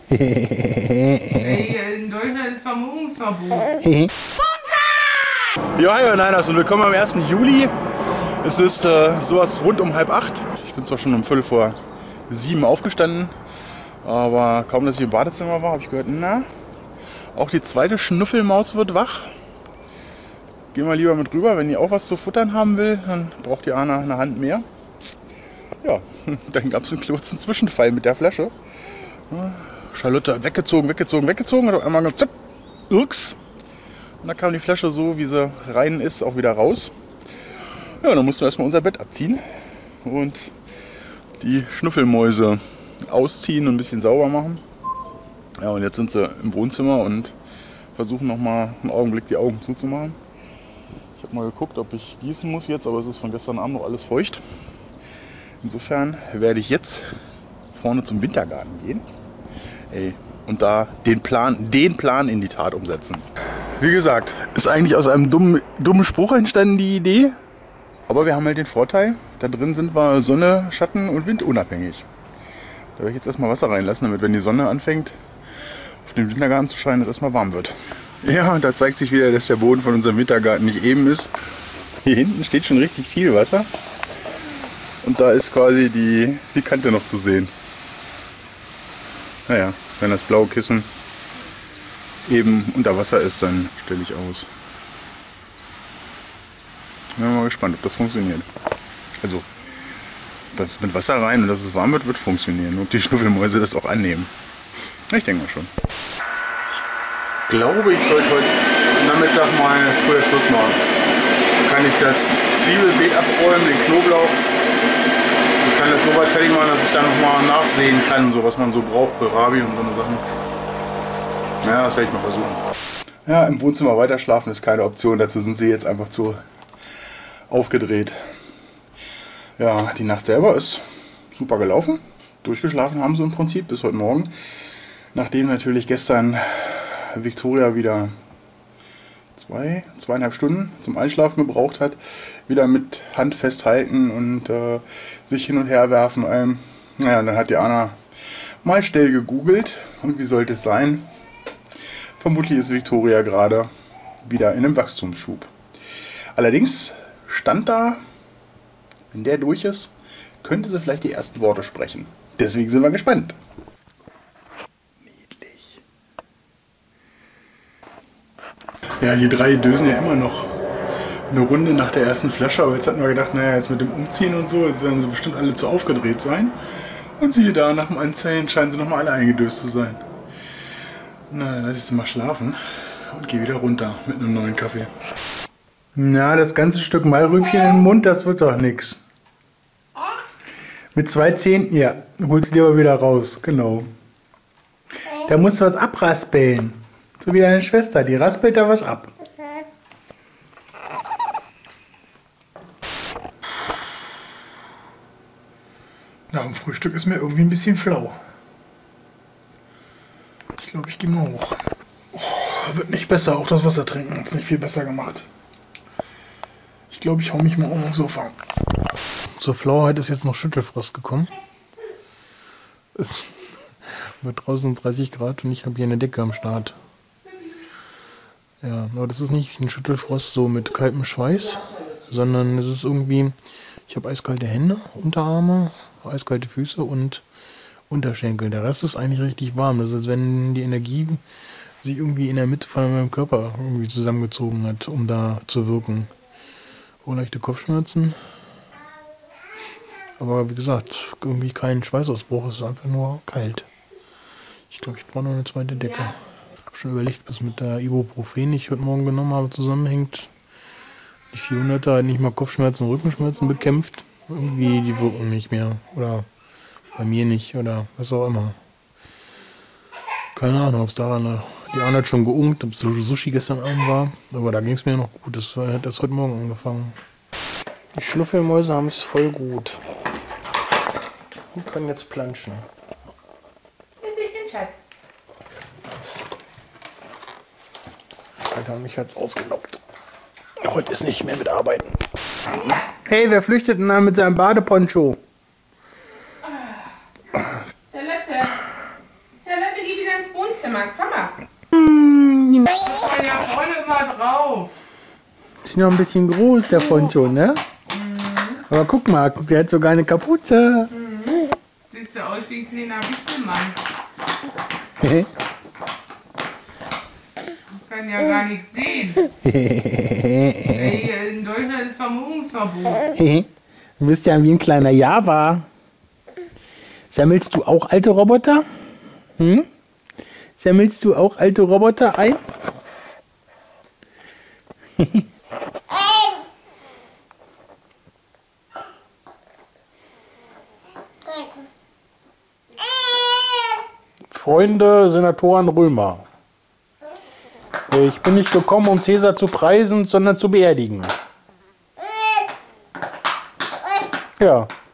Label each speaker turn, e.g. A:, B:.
A: In Deutschland ist Vermummungsverbot.
B: Ja, hi Niners und willkommen am 1. Juli. Es ist sowas rund um 7:30. Ich bin zwar schon um 6:45 aufgestanden, aber kaum, dass ich im Badezimmer war, habe ich gehört, na, auch die zweite Schnuffelmaus wird wach. Geh mal lieber mit rüber, wenn die auch was zu futtern haben will, dann braucht die Anna eine Hand mehr. Ja, dann gab es einen kurzen Zwischenfall mit der Flasche. Charlotte hat weggezogen, hat auf einmal gesagt, ups. Und dann kam die Flasche so, wie sie rein ist, auch wieder raus. Ja, dann mussten wir erstmal unser Bett abziehen und die Schnuffelmäuse ausziehen und ein bisschen sauber machen. Ja, und jetzt sind sie im Wohnzimmer und versuchen nochmal einen Augenblick die Augen zuzumachen. Ich habe mal geguckt, ob ich gießen muss jetzt, aber es ist von gestern Abend noch alles feucht. Insofern werde ich jetzt vorne zum Wintergarten gehen und da den Plan in die Tat umsetzen. Wie gesagt, ist eigentlich aus einem dummen Spruch entstanden, die Idee. Aber wir haben halt den Vorteil, da drin sind wir Sonne, Schatten und Wind unabhängig. Da werde ich jetzt erstmal Wasser reinlassen, damit, wenn die Sonne anfängt, auf den Wintergarten zu scheinen, es erstmal warm wird. Ja, und da zeigt sich wieder, dass der Boden von unserem Wintergarten nicht eben ist. Hier hinten steht schon richtig viel Wasser. Und da ist quasi die Kante noch zu sehen. Naja, wenn das blaue Kissen eben unter Wasser ist, dann stelle ich aus. Bin mal gespannt, ob das funktioniert. Also, das mit Wasser rein und dass es warm wird funktionieren. Ob die Schnuffelmäuse das auch annehmen. Ich denke mal schon. Ich glaube, ich sollte heute Nachmittag mal früher Schluss machen. Kann ich das Zwiebelbeet abräumen, den Knoblauch. Ich kann das so weit fertig machen, dass ich dann nochmal nachsehen kann, so was man so braucht, Kohlrabi und so eine Sachen. Ja, das werde ich mal versuchen. Ja, im Wohnzimmer weiter schlafen ist keine Option, dazu sind sie jetzt einfach zu aufgedreht. Ja, die Nacht selber ist super gelaufen. Durchgeschlafen haben sie im Prinzip bis heute Morgen. Nachdem natürlich gestern Victoria wieder 2,5 Stunden zum Einschlafen gebraucht hat, wieder mit Hand festhalten und sich hin und her werfen. Naja, dann hat die Anna mal schnell gegoogelt und wie sollte es sein? Vermutlich ist Victoria gerade wieder in einem Wachstumsschub. Allerdings stand da, wenn der durch ist, könnte sie vielleicht die ersten Worte sprechen. Deswegen sind wir gespannt. Niedlich. Ja, die drei dösen ja immer noch eine Runde nach der ersten Flasche, aber jetzt hatten wir gedacht, naja, jetzt mit dem Umziehen und so, jetzt werden sie bestimmt alle zu aufgedreht sein. Und siehe da, nach dem Anzählen scheinen sie nochmal alle eingedöst zu sein. Na, dann lass ich sie mal schlafen und gehe wieder runter mit einem neuen Kaffee. Na, das ganze Stück Maulrübchen im Mund, das wird doch nix. Mit 2 Zähnen, ja, holst lieber wieder raus, genau. Da musst du was abraspeln. So wie deine Schwester, die raspelt da was ab. Nach dem Frühstück ist mir irgendwie ein bisschen flau. Ich glaube, ich gehe mal hoch. Oh, wird nicht besser, auch das Wasser trinken hat es nicht viel besser gemacht. Ich glaube, ich hau mich mal aufs Sofa. Zur Flauheit ist jetzt noch Schüttelfrost gekommen. Es wird draußen 30 Grad und ich habe hier eine Decke am Start. Ja, aber das ist nicht ein Schüttelfrost so mit kaltem Schweiß, sondern es ist irgendwie, ich habe eiskalte Hände, Unterarme, eiskalte Füße und Unterschenkel. Der Rest ist eigentlich richtig warm. Das ist, als wenn die Energie sich irgendwie in der Mitte von meinem Körper irgendwie zusammengezogen hat, um da zu wirken. Oh, leichte Kopfschmerzen. Aber wie gesagt, irgendwie kein Schweißausbruch. Es ist einfach nur kalt. Ich glaube, ich brauche noch eine zweite Decke. Ich habe schon überlegt, was mit der Ibuprofen, die ich heute Morgen genommen habe, zusammenhängt. Die 400er hat nicht mal Kopfschmerzen und Rückenschmerzen bekämpft. Irgendwie, die wirken nicht mehr. Oder bei mir nicht. Oder was auch immer. Keine Ahnung, ob es daran lag. Die Anna hat schon geungt, ob Sushi gestern Abend war. Aber da ging es mir noch gut. Das hat erst heute Morgen angefangen. Die Schnuffelmäuse haben es voll gut. Die können jetzt planschen.
A: Hier sehe ich den Schatz.
B: Alter, mich hat's ausgenockt. Heute ist nicht mehr mit Arbeiten.
C: Hey, wer flüchtet denn da mit seinem Badeponcho?
A: Charlotte, gib ins Wohnzimmer. Komm mal. Ich bin ja vorne immer drauf.
C: Ist noch ein bisschen groß, der Poncho, ne? Aber guck mal, der hat sogar eine Kapuze.
A: Siehst du aus wie ein kleiner Wichtelmann. Ich kann ja gar nichts sehen. Ey, in Deutschland ist Vermummungsverbot.
C: Du bist ja wie ein kleiner Java. Sammelst du auch alte Roboter? Hm? Sammelst du auch alte Roboter ein? Freunde, Senatoren Römer. Ich bin nicht gekommen, um Cäsar zu preisen, sondern zu beerdigen. Ja.